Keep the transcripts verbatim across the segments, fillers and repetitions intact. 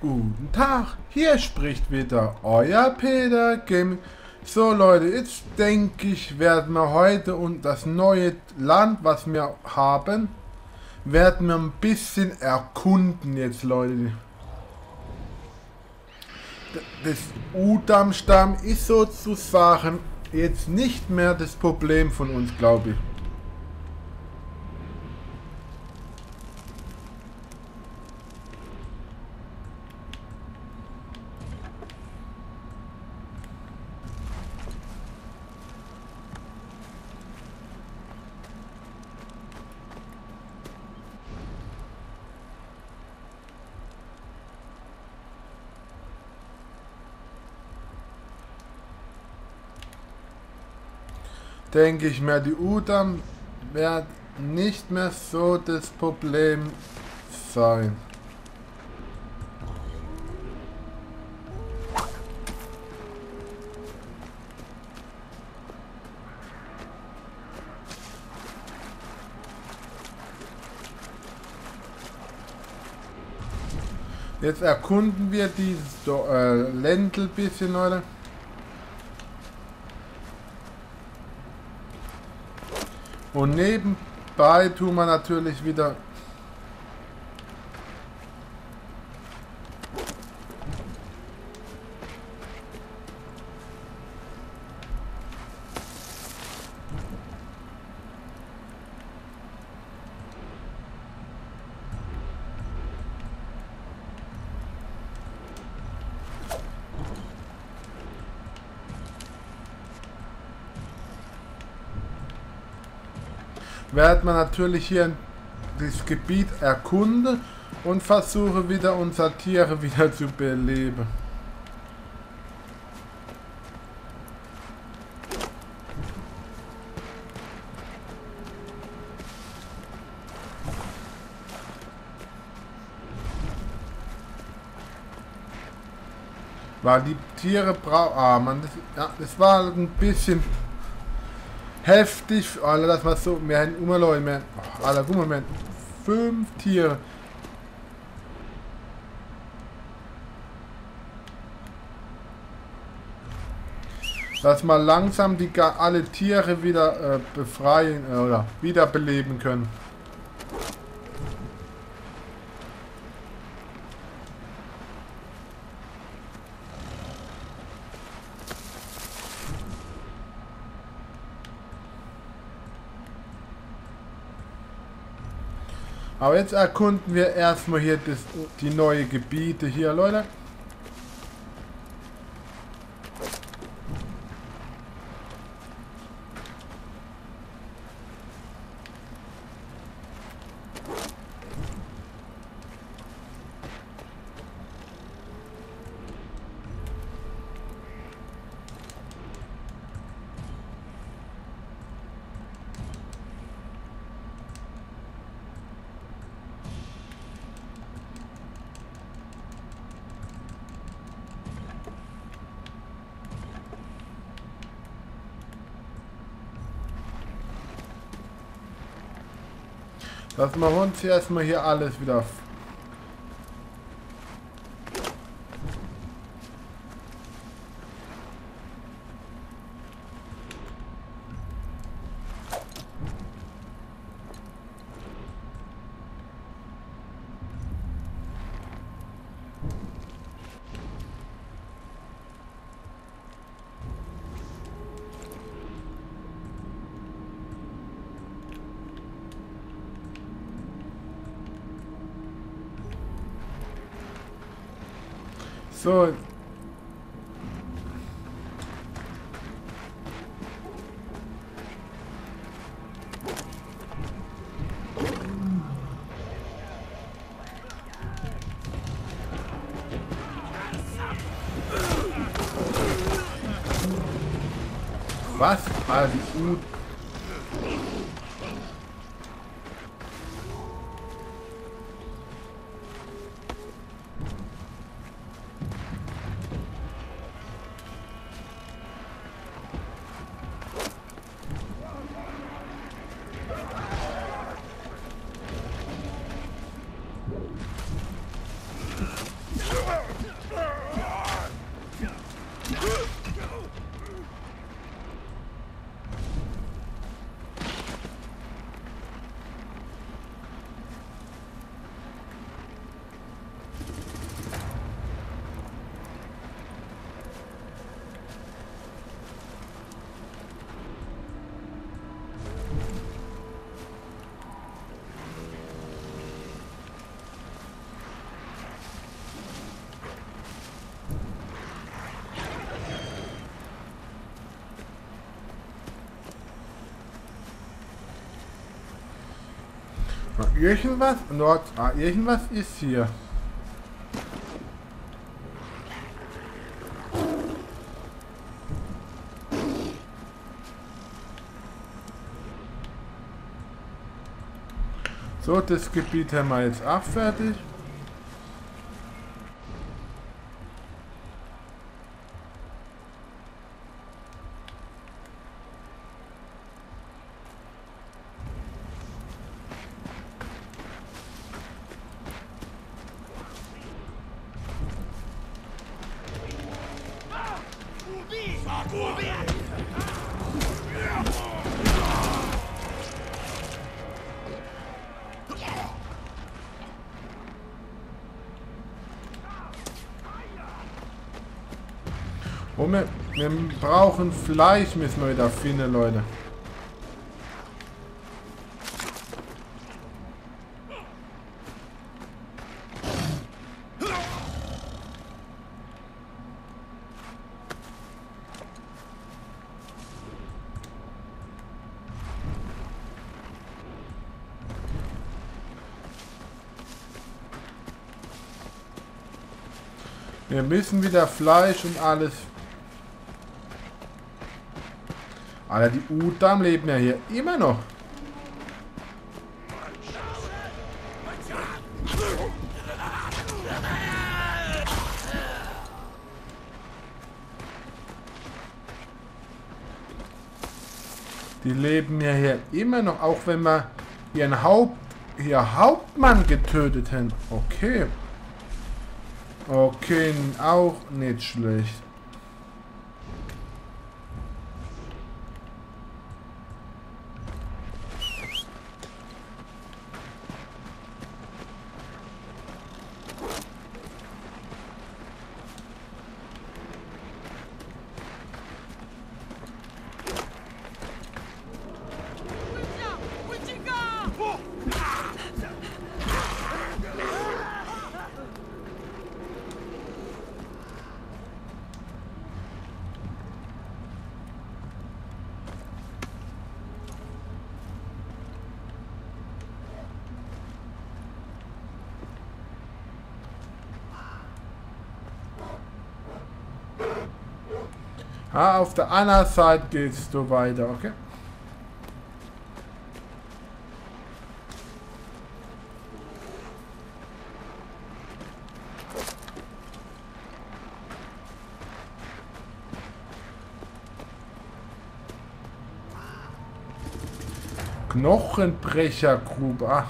Guten Tag, hier spricht wieder euer Peter Gaming. So Leute, jetzt denke ich, werden wir heute und das neue Land, was wir haben, werden wir ein bisschen erkunden jetzt, Leute. Das Udam-Stamm ist sozusagen jetzt nicht mehr das Problem von uns, glaube ich. Denke ich mir, die Udam wird nicht mehr so das Problem sein. Jetzt erkunden wir dieses äh, Ländl bisschen, Leute. Und nebenbei tun wir natürlich wieder werden wir natürlich hier das Gebiet erkunden und versuche wieder unsere Tiere wieder zu beleben. Weil die Tiere brauchen... Ah, man, das, ja, das war ein bisschen heftig, Alter, das war so, wir haben immer Leute, wir, oh, Alter, guck mal, wir haben fünf Tiere. Dass wir langsam die alle Tiere wieder äh, befreien äh, oder wiederbeleben können. Aber jetzt erkunden wir erstmal hier das, die neue Gebiete hier, Leute. Das machen wir uns erstmal hier alles wieder. So. Was? Ah, die U. Irgendwas? Nord. Ah, irgendwas ist hier. So, das Gebiet haben wir jetzt auch fertig. Oh, wir, wir brauchen Fleisch, müssen wir wieder finden, Leute. Wir müssen wieder Fleisch und alles. Alter, die Udam leben ja hier immer noch. Die leben ja hier immer noch, auch wenn wir ihren Haupt, ihr Hauptmann getötet haben. Okay. Okay, auch nicht schlecht. Ah, auf der anderen Seite geht's so weiter, okay? Knochenbrechergrube, ach.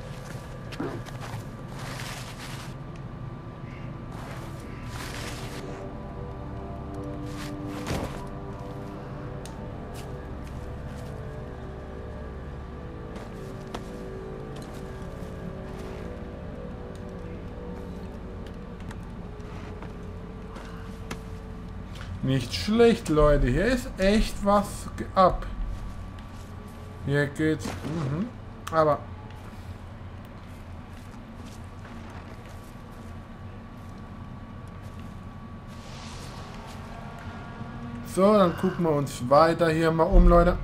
Nicht schlecht, Leute. Hier ist echt was ab. Hier geht's. Mhm. Aber. So, dann gucken wir uns weiter hier mal um, Leute.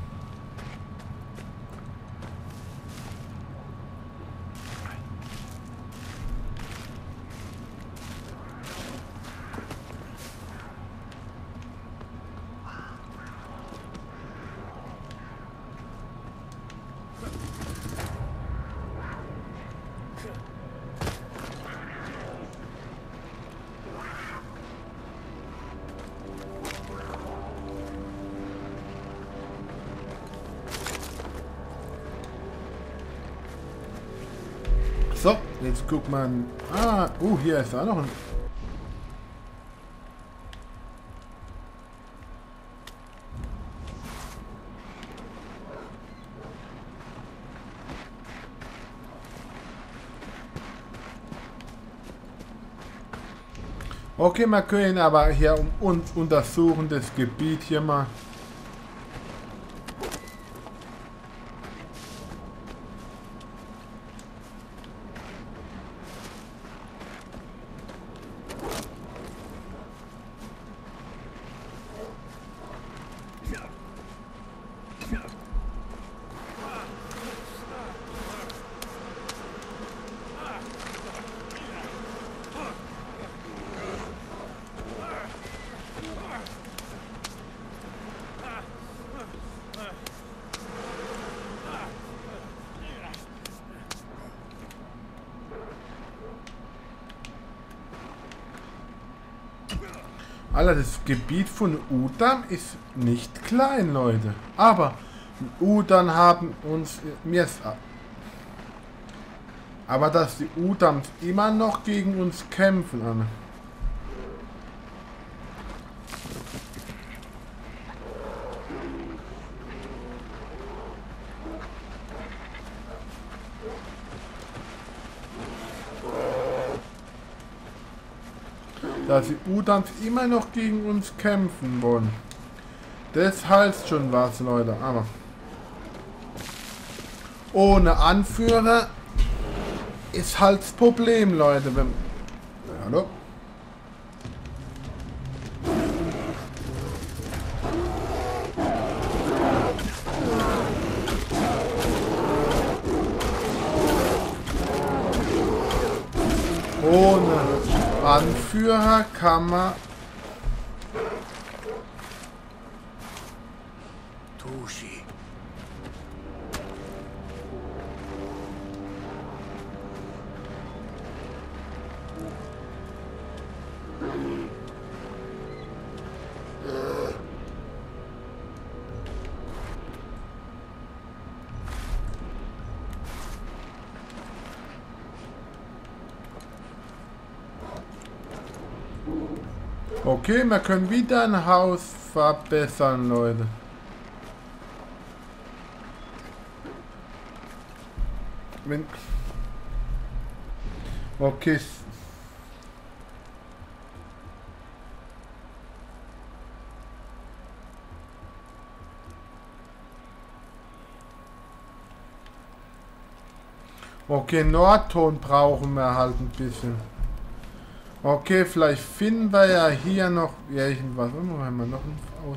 So, jetzt guckt man. Ah, uh, hier ist auch noch ein. Okay, wir können aber hier um uns untersuchen, das Gebiet hier mal. Alter, das Gebiet von Udam ist nicht klein, Leute. Aber Udam haben uns... Mir ist... Aber dass die Udams immer noch gegen uns kämpfen, Anne. Dass die Udams immer noch gegen uns kämpfen wollen. Das heißt schon was, Leute. Aber ohne Anführer ist halt das Problem, Leute. Wenn, hallo? Ohne Anführer kann man... Tushi. Okay, wir können wieder ein Haus verbessern, Leute. Wenn... Okay. Okay, Nordton brauchen wir halt ein bisschen. Okay, vielleicht finden wir ja hier noch irgendwas. Oh, haben wir noch ein Aus.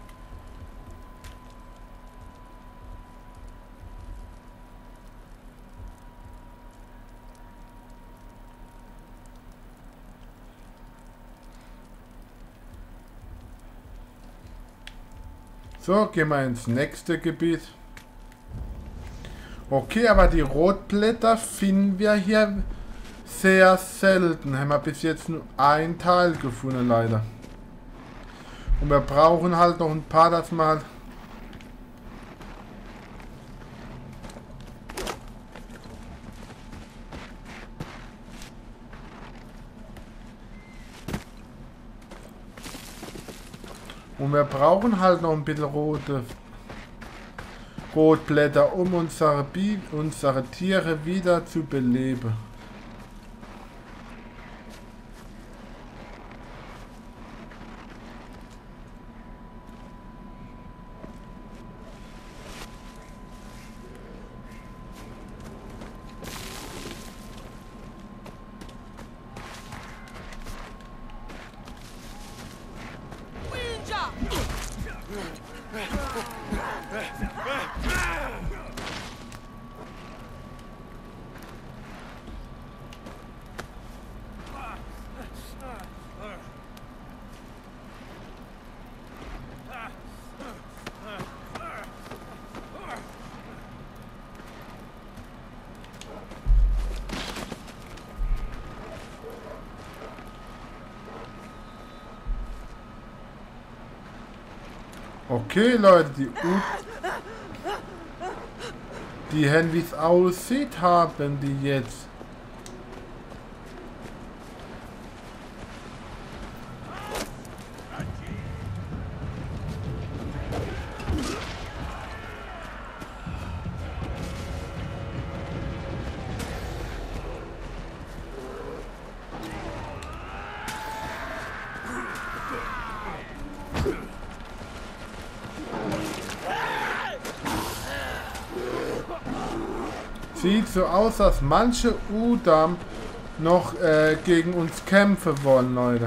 So, gehen wir ins nächste Gebiet. Okay, aber die Rotblätter finden wir hier sehr selten. Haben wir bis jetzt nur ein Teil gefunden, leider. Und wir brauchen halt noch ein paar, das mal... Und wir brauchen halt noch ein bisschen rote Rotblätter, um unsere, Bi unsere Tiere wieder zu beleben. Okay, Leute, die U die Hände, wie es aussieht, haben die jetzt. Sieht so aus, dass manche Udam noch äh, gegen uns kämpfen wollen, Leute.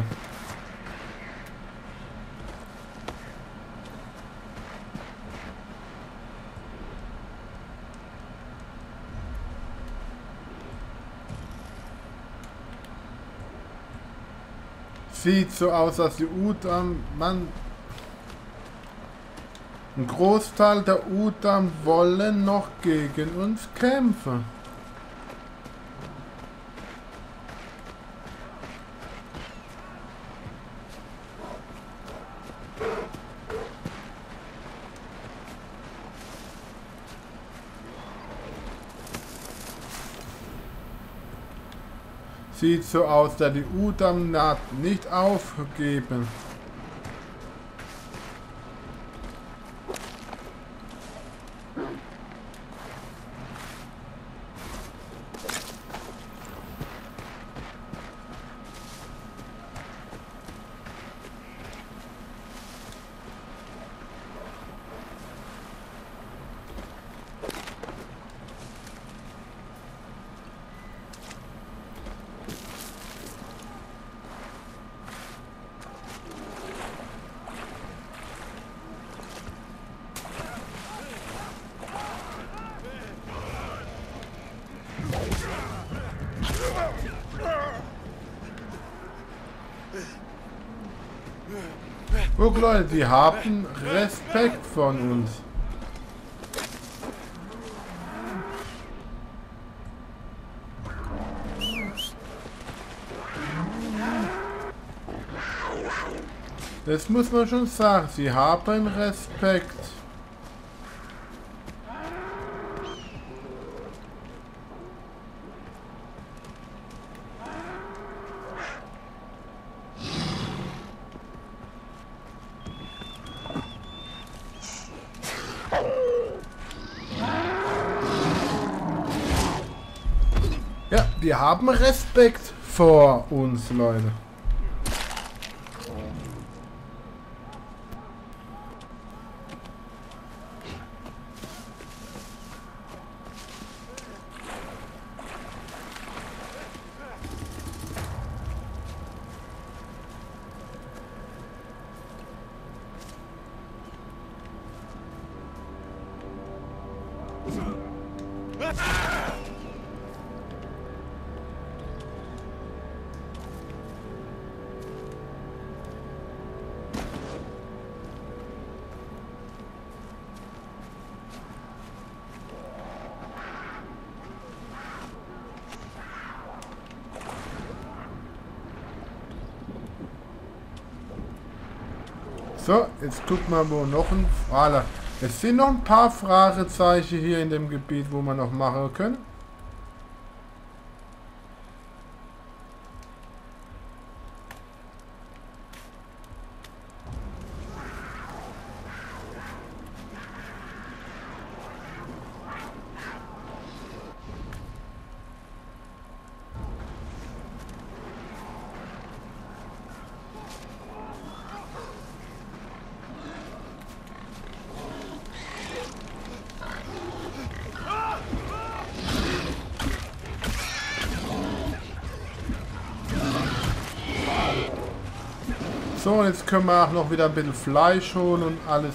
Sieht so aus, dass die Udam, man, ein Großteil der Udam wollen noch gegen uns kämpfen. Sieht so aus, dass die U-Damm nicht aufgeben. Guck Leute, die haben Respekt von uns. Das muss man schon sagen, sie haben Respekt. Ja, die haben Respekt vor uns, Leute. So, jetzt guck mal, wo noch ein... Voilà. Es sind noch ein paar Fragezeichen hier in dem Gebiet, wo wir noch machen können. So, jetzt können wir auch noch wieder ein bisschen Fleisch holen und alles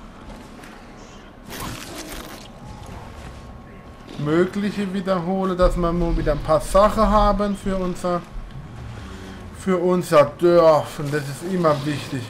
Mögliche wiederholen, dass wir mal wieder ein paar Sachen haben für unser, für unser Dorf. Und das ist immer wichtig.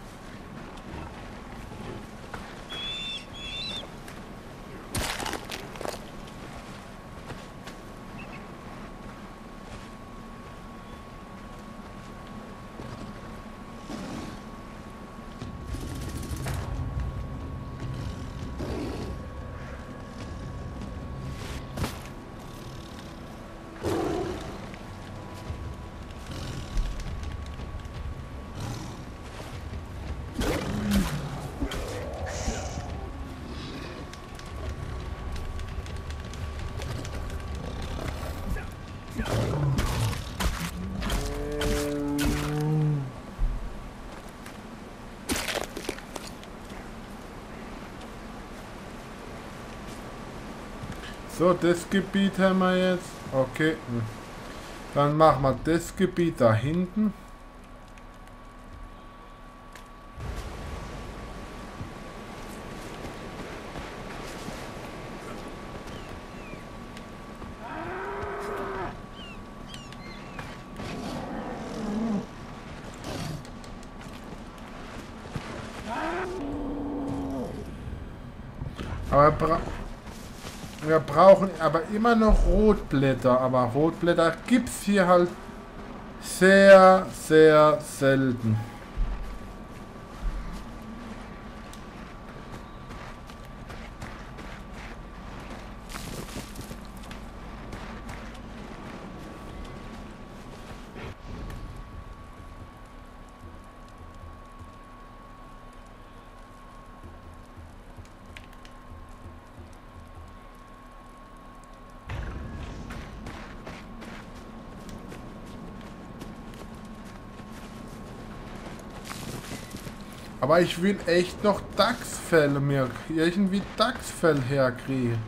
So, das Gebiet haben wir jetzt. Okay. Dann machen wir das Gebiet da hinten. Aber bra wir brauchen aber immer noch Rotblätter. Aber Rotblätter gibt es hier halt sehr, sehr selten. Aber ich will echt noch Dachsfell mir irgendwie Dachsfell herkriegen.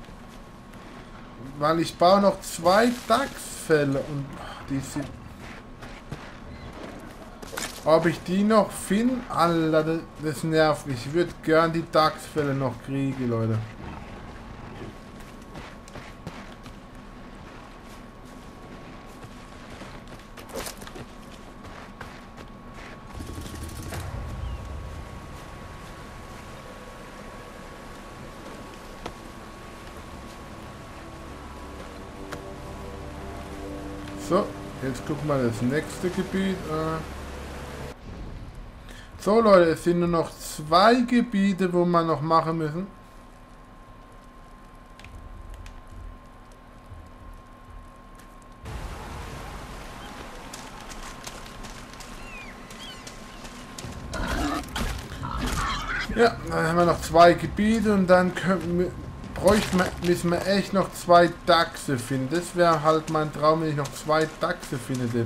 Weil ich baue noch zwei Dachsfälle und die sind... Ob ich die noch finde? Alter, das, das nervt mich. Ich würde gern die Dachsfälle noch kriegen, Leute. So, jetzt gucken wir das nächste Gebiet. So Leute, es sind nur noch zwei Gebiete, wo wir noch machen müssen. Ja, dann haben wir noch zwei Gebiete und dann können wir... Bräuchten wir, müssen wir echt noch zwei Dachse finden. Das wäre halt mein Traum, wenn ich noch zwei Dachse finde.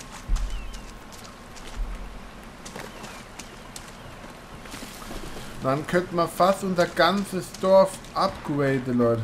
Dann könnte man fast unser ganzes Dorf upgraden, Leute.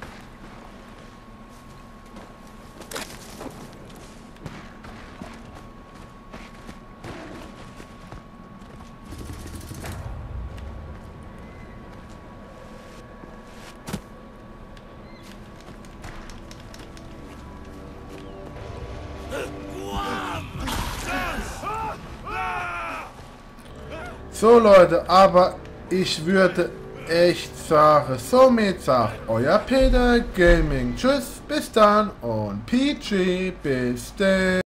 So Leute, aber ich würde echt sagen, somit sagt euer Peter Gaming. Tschüss, bis dann und P G, bis dann.